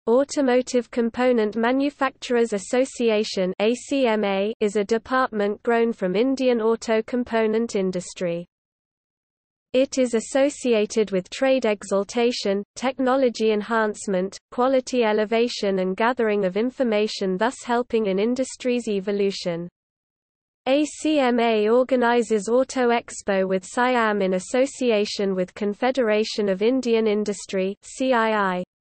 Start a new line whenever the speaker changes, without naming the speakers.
Automotive Component Manufacturers Association (ACMA) is a department grown from Indian auto component industry. It is associated with trade exaltation, technology enhancement, quality elevation and gathering of information, thus helping in industry's evolution. ACMA organizes Auto Expo with Siam in association with Confederation of Indian Industry (CII).